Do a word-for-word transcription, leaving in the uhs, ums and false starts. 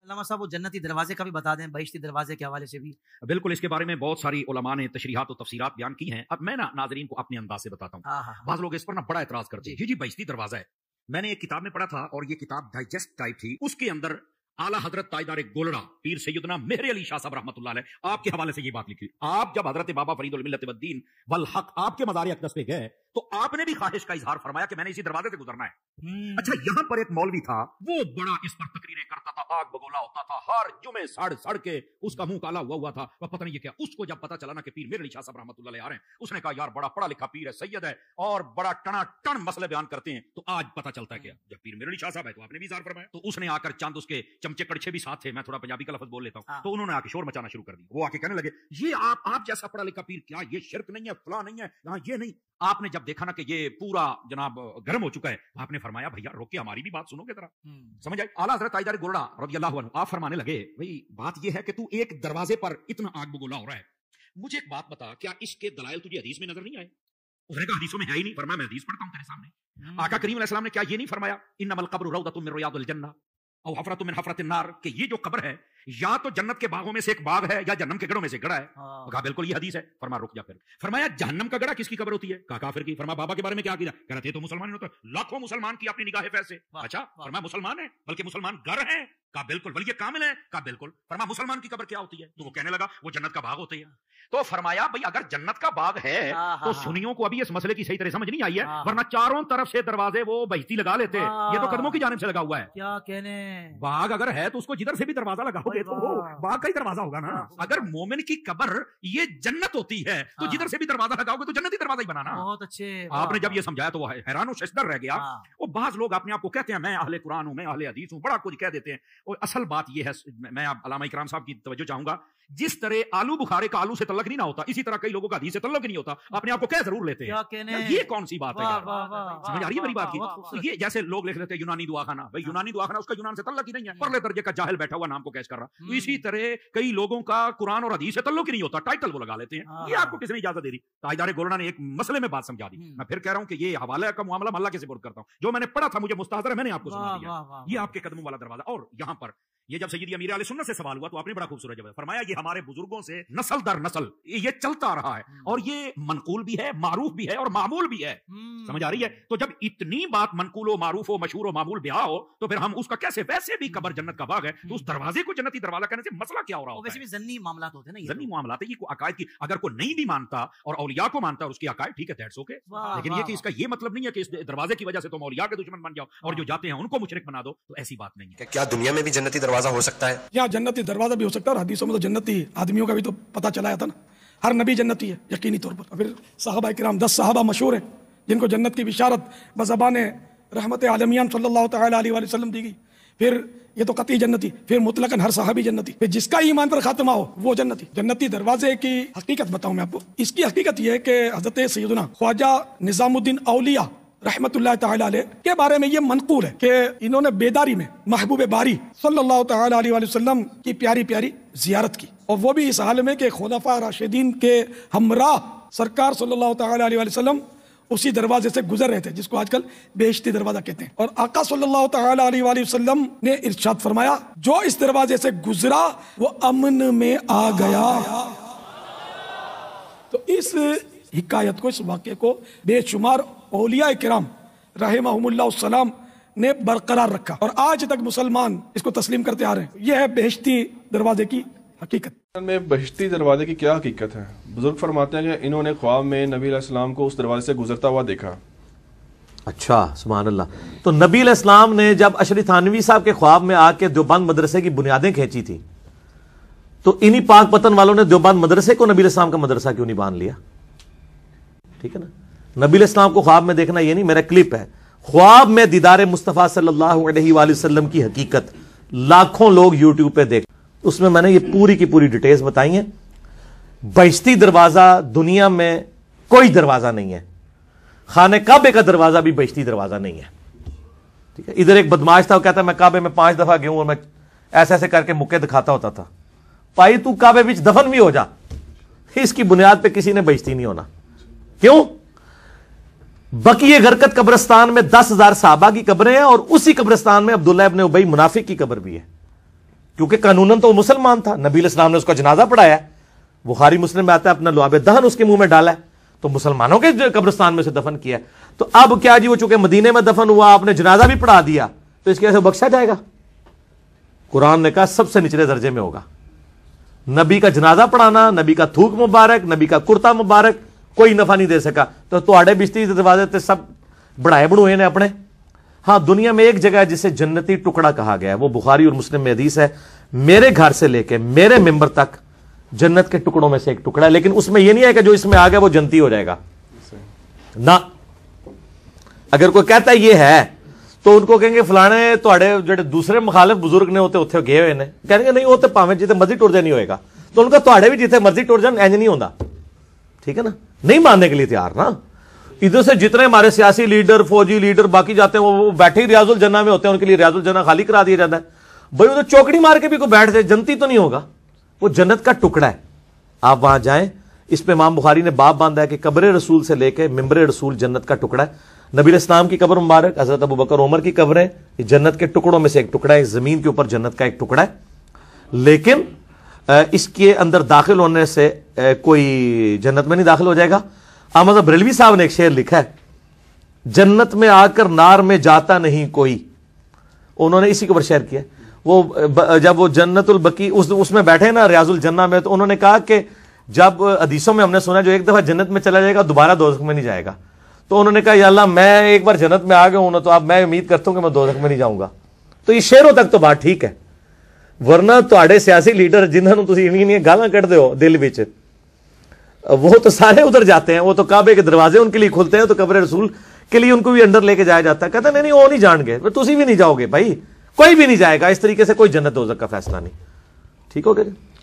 علامہ صاحب وہ جنتی دروازے کا بھی بتا دیں، بہشتی دروازے کے حوالے سے بھی۔ بالکل، اس کے بارے میں بہت ساری علماء نے تشریحات و تفسیرات بیان کی ہیں۔ اب میں نا ناظرین کو اپنے انداز سے بتاتا ہوں۔ بعض لوگ اس پر نا بڑا اعتراض کرتے ہیں، جی جی بہشتی دروازہ ہے۔ میں نے ایک کتاب میں پڑھا تھا اور یہ کتاب ڈائجسٹ ٹائپ تھی، اس کے اندر اعلیٰ حضرت تاجدار گولڑا پیر سیدنا مہر علی شاہ صاحب رحمۃ اللہ علیہ آپ کے حوالے سے یہ بات لکھی۔ آپ جب حضرت بابا فرید الملت والدین والحق آپ کے مزار اقدس پہ گئے تو آپ نے بھی خواہش کا اظہار فرمایا کہ میں نے اسی دروازے سے گزرنا ہے۔ اچھا، یہاں پر ایک مولوی تھا، وہ بڑا اس پر تقریریں کرتا تھا، آگ بگولا ہوتا تھا، ہر جمعے سڑ سڑ کے اس کا منہ کالا ہوا ہوا تھا، پتہ نہیں یہ کیا۔ اس کو جب پتا چلا نا کہ پیر مہر علی شاہ صاحب رحمۃ اللہ علیہ آ رہے ہیں، اس نے کہا یار بڑا پڑھا لکھا پیر ہے، سید ہے اور بڑا ٹنا ٹن مسئلے بیان کرتے ہیں، تو آج پتا چلتا ہے کیا جب پیر مہر علی شاہ صاحب ہے تو آپ نے بھی اظہار فرمایا۔ تو اس نے آ کر چند اس کے چمچے کڑچے بھی ساتھ تھے، میں تھوڑا پنجابی کا لفظ بول لیتا ہوں، تو انہوں نے آ کے شور مچانا شروع کر دیا۔ وہ آ کے کہنے لگے یہ آپ آپ جیسا پڑھا لکھا پیر، کیا یہ شرک نہیں ہے، فلاں نہیں ہے، یہاں یہ نہیں۔ آپ نے جب دیکھا نا کہ یہ پورا جناب گرم ہو چکا ہے، آپ نے فرمایا بھیا روک کے ہماری بھی بات سنو گے ذرا، سمجھ آئی؟ اعلیٰ حضرت تاجدار گولڑا رضی اللہ عنہ آپ فرمانے لگے بھائی بات یہ ہے کہ تو ایک دروازے پر اتنا آگ بگولا ہو رہا ہے، مجھے ایک بات بتا، کیا اس کے دلائل تجھے حدیث میں نظر نہیں آئے؟ اس نے کہا حدیثوں میں ہے ہی نہیں۔ فرمایا میں حدیث پڑھتا ہوں تیرے سامنے، آقا کریم علیہ السلام نے کیا یہ نہیں فرمایا انما القبر روضۃ من ریاض الجنہ او حفرۃ من حفرۃ النار، کہ یہ جو قبر ہے یا تو جنت کے باغوں میں سے ایک باغ ہے یا جہنم کے گڑھوں میں سے گڑھا ہے؟ کہا بالکل یہ حدیث ہے۔ فرما رک جا پھر۔ فرمایا جہنم کا گڑھا کس کی قبر ہوتی ہے؟ کہا کافر کی۔ فرما بابا کے بارے میں کیا کیا؟ کہہ رہے تھے تو مسلمان نہیں ہوتا، لاکھوں مسلمان کی اپنی نگاہ فیض سے۔ اچھا، فرما مسلمان ہیں بلکہ مسلمان گر ہیں؟ کہا بالکل۔ ولی کامل ہے؟ کہا بالکل۔ فرما مسلمان کی قبر کیا ہوتی ہے؟ تو وہ کہنے لگا وہ جنت کا باغ ہوتی ہے۔ تو فرمایا بھئی اگر جنت کا باغ ہے تو سنیوں کو ابھی اس مسئلے کی صحیح طرح سمجھ نہیں آئی ہے، ورنہ چاروں طرف سے دروازے وہ بہشتی لگا لیتے، یہ تو قدموں کی جانب سے لگا ہوا ہے۔ کیا کہنے، باغ اگر ہے تو اس کو جدھر سے بھی دروازہ لگاؤ گے تو وہ باغ کا ہی دروازہ ہوگا نا۔ اگر مومن کی قبر یہ جنت ہوتی ہے تو جدھر سے بھی دروازہ لگاؤ گے تو جنتی دروازہ ہی بنانا۔ بہت اچھے۔ آپ نے جب یہ سمجھایا تو وہ حیران و ششدر رہ گیا۔ وہ بعض لوگ اپنے آپ کو کہتے ہیں میں اہل قرآن ہوں، میں اہل حدیث ہوں، بڑا کچھ کہہ دیتے ہیں، اور اصل بات یہ ہے، میں علامہ اکرام صاحب کی توجہ چاہوں گا، جس طرح آلو بخارے کا آلو سے تعلق نہیں نہ ہوتا، اسی طرح کئی لوگوں کا حدیث سے تعلق نہیں ہوتا، اپنے آپ کو کہہ ضرور لیتے ہیں۔ یہ کون سی بات ہے؟ سمجھ آ رہی ہے میری بات کی؟ یہ جیسے لوگ لکھ لیتے ہیں یونانی دعا خانہ، بھائی یونانی دعا خانہ اس کا یونان سے تعلق ہی نہیں ہے، پرلے درجے کا جاہل بیٹھا ہوا نام کو کیش کر رہا۔ اسی طرح کئی لوگوں کا قرآن اور حدیث سے تعلق ہی نہیں ہوتا، ٹائٹل وہ لگا لیتے ہیں۔ یہ آپ کو کس نے اجازت دے دی؟ تاجدار گولڑا نے ایک مسئلے میں بات سمجھا دی۔ میں پھر کہہ رہا ہوں کہ یہ حوالہ کا معاملہ میں اللہ کے سپرد کرتا ہوں، جو میں نے پڑھا تھا مجھے مستحضر ہے، میں نے آپ کو سنا دیا۔ یہ آپ کے قدموں والا دروازہ۔ اور یہاں پر یہ جب سیدی امیر علیہ سنت سے سوال ہوا تو آپ نے بڑا خوبصورت جواب فرمایا یہ ہمارے بزرگوں سے نسل در نسل یہ چلتا رہا ہے، اور یہ منقول بھی ہے، معروف بھی ہے اور معمول بھی ہے۔ سمجھ آ رہی ہے؟ تو جب اتنی بات منقول و معروف و مشہور و معمول بیاہ ہو تو پھر ہم اس کا کیسے، ویسے بھی قبر جنت کا باغ ہے تو اس دروازے کو جنتی دروازہ کہنے سے مسئلہ کیا ہو رہا ہوتا ہے؟ ویسے بھی ضمنی معاملات ہوتے ہیں نا، ضمنی معاملات ہے، یہ کوئی عقائد کی اگر کوئی نہیں بھی مانتا اور اولیاء کو مانتا اور اس کی عقائد ٹھیک ہے، دیٹس اوکے، لیکن یہ کہ اس کا یہ مطلب نہیں ہے کہ اس دروازے کی وجہ سے تم اولیاء کے دشمن بن جاؤ اور جو جاتے ہیں ان کو مشرک بنا دو، تو ایسی بات نہیں ہے۔ کیا دنیا میں بھی جنتی دروازہ ہو سکتا ہے؟ یا جنتی دروازہ بھی ہو سکتا ہے، اور حدیثوں میں تو جنتی آدمیوں کا بھی تو پتہ چلایا تھا نا، ہر نبی جنتی ہے یقینی طور پر۔ پھر صحابہ کرام دس صحابہ مشہور ہیں جن کو جنت کی بشارت بزبان رحمت عالمیان صلی اللہ تعالی علیہ وآلہ وسلم دی گئی۔ پھر یہ تو قطعی جنتی، پھر مطلقاً ہر صحابی جنتی، پھر جس کا ایمان پر خاتمہ ہو وہ جنتی۔ جنتی دروازے کی حقیقت بتاؤں میں آپ کو، اس کی حقیقت یہ ہے کہ حضرت سیدنا خواجہ نظام الدین اولیاء رحمت اللہ تعالی علیہ کے بارے میں یہ منقول ہے کہ انہوں نے بیداری میں محبوب باری صلی اللہ تعالی علیہ وآلہ وسلم کی پیاری پیاری زیارت کی، اور وہ بھی اس حال میں کہ خلفاء راشدین کے ہمراہ سرکار صلی اللہ تعالی علیہ وآلہ وسلم اسی دروازے سے گزر رہے تھے جس کو آج کل بہشتی دروازہ کہتے ہیں۔ اور آقا صلی اللہ تعالی علیہ وآلہ وسلم نے ارشاد فرمایا جو اس دروازے سے گزرا وہ امن میں آ گیا۔ تو اس حکایت کو، اس واقعے کو بے شمار اولیاء کرام رحمہم اللہ السلام نے برقرار رکھا، اور آج تک مسلمان اس کو تسلیم کرتے آ رہے ہیں۔ یہ ہے بہشتی دروازے کی حقیقت۔ میں بہشتی دروازے کی کیا حقیقت ہے؟ بزرگ فرماتے ہیں کہ انہوں نے خواب میں نبی علیہ السلام کو اس دروازے سے گزرتا ہوا دیکھا۔ اچھا، سبحان اللہ۔ تو نبی علیہ السلام نے جب اشری تھانوی صاحب کے خواب میں آ کے دیوبند مدرسے کی بنیادیں کھینچی تھی تو انہی پاک پتن والوں نے دیوبند مدرسے کو نبی علیہ السلام کا مدرسہ کیوں نہیں باندھ لیا؟ ٹھیک ہے نا، نبی علیہ السلام کو خواب میں دیکھنا یہ نہیں، میرا کلپ ہے خواب میں دیدار مصطفیٰ صلی اللہ علیہ وآلہ وسلم کی حقیقت، لاکھوں لوگ یوٹیوب پہ دیکھ، اس میں میں نے یہ پوری کی پوری ڈیٹیلز بتائی ہیں۔ بہشتی دروازہ دنیا میں کوئی دروازہ نہیں ہے، خانہ کعبے کا دروازہ بھی بہشتی دروازہ نہیں ہے، ٹھیک ہے۔ ادھر ایک بدماش تھا، وہ کہتا ہے میں کعبے میں پانچ دفعہ گیا ہوں اور میں ایسے ایسے کر کے مکے دکھاتا ہوتا تھا۔ بھائی تو کعبے وچ دفن بھی ہو جا، اس کی بنیاد پہ کسی نے بہشتی نہیں ہونا۔ کیوں؟ بقیہ غرقت قبرستان میں دس ہزار صحابہ کی قبریں ہیں اور اسی قبرستان میں عبداللہ ابن ابی منافق کی قبر بھی ہے۔ کیونکہ قانوناً تو وہ مسلمان تھا, نبی علیہ السلام نے اس کا جنازہ پڑھایا, بخاری مسلم میں آتا ہے, اپنا لعاب دہن اس کے منہ میں ڈالا ہے, تو مسلمانوں کے قبرستان میں سے دفن کیا ہے. تو اب کیا جی, وہ چونکہ مدینے میں دفن ہوا, آپ نے جنازہ بھی پڑھا دیا, تو اس کی وجہ سے بخشا جائے گا؟ قرآن نے کہا سب سے نچلے درجے میں ہوگا. نبی کا جنازہ پڑھانا, نبی کا تھوک مبارک, نبی کا کرتا مبارک کوئی نفع نہیں دے سکا. تو تواڈے بشتی دروازے تے سب بڑھائے بڑھوئے نے اپنے. ہاں, دنیا میں ایک جگہ ہے جسے جنتی ٹکڑا کہا گیا ہے, وہ بخاری اور مسلم میں حدیث ہے, میرے گھر سے لے کے میرے ممبر تک جنت کے ٹکڑوں میں سے ایک ٹکڑا ہے, لیکن اس میں یہ نہیں ہے کہ جو اس میں آ گیا وہ جنتی ہو جائے گا نہ. اگر کوئی کہتا ہے یہ ہے تو ان کو کہیں گے فلانے تواڈے جڑے دوسرے مخالف بزرگ نے ہوتے اتنے گئے ہوئے نے, کہیں گے نہیں وہ تو پاویں جتنے مرضی ٹر جائے نہیں ہوئے گا. تو ان کا تواڈے بھی جتنے مرضی ٹر جان اینج نہیں ہوتا, ٹھیک ہے نا, نہیں ماننے کے لیے تیار نا. ادھر سے جتنے ہمارے سیاسی لیڈر, فوجی لیڈر باقی جاتے ہیں وہ بیٹھے ہی ریاض الجنہ میں ہوتے ہیں, ان کے لیے ریاض الجنہ خالی کرا دیا جاتا ہے. بھائی وہ تو چوکڑی مار کے بھی کوئی بیٹھ جائے جنتی تو نہیں ہوگا, وہ جنت کا ٹکڑا ہے. آپ وہاں جائیں, اس پہ امام بخاری نے باب باندھا ہے کہ قبر رسول سے لے کے ممبر رسول جنت کا ٹکڑا ہے. نبی علیہ السلام کی قبر مبارک, حضرت ابو بکر عمر کی قبریں, یہ جنت کے ٹکڑوں میں سے ایک ٹکڑا ہے, زمین کے اوپر جنت کا ایک ٹکڑا ہے. لیکن اس کے اندر داخل ہونے سے کوئی جنت میں نہیں داخل ہو جائے گا. احمد بریلوی صاحب نے ایک شعر لکھا ہے, جنت میں آ کر نار میں جاتا نہیں کوئی, انہوں نے اسی کے اوپر شعر کیا. وہ جب وہ جنت البقی اس, اس میں بیٹھے نا ریاض الجنہ میں, تو انہوں نے کہا کہ جب حدیثوں میں ہم نے سنا جو ایک دفعہ جنت میں چلا جائے گا دوبارہ دوزخ میں نہیں جائے گا, تو انہوں نے کہا یا اللہ میں ایک بار جنت میں آ گیا ہوں نا, تو اب میں امید کرتا ہوں کہ میں دوزخ میں نہیں جاؤں گا. تو یہ شعروں تک تو بات ٹھیک ہے, ورنہ تواڈے سیاسی لیڈر جنہوں تسی انہی گالاں کڈدے ہو دل وچ, وہ تو سارے ادھر جاتے ہیں, وہ تو کعبے کے دروازے ان کے لیے کھلتے ہیں, تو قبر رسول کے لیے ان کو بھی اندر لے کے جایا جاتا ہے. کہتے ہیں نہیں نہیں وہ نہیں جان گے, تسی بھی نہیں جاؤ گے بھائی, کوئی بھی نہیں جائے گا. اس طریقے سے کوئی جنت دوزخ کا فیصلہ نہیں. ٹھیک ہو گیا.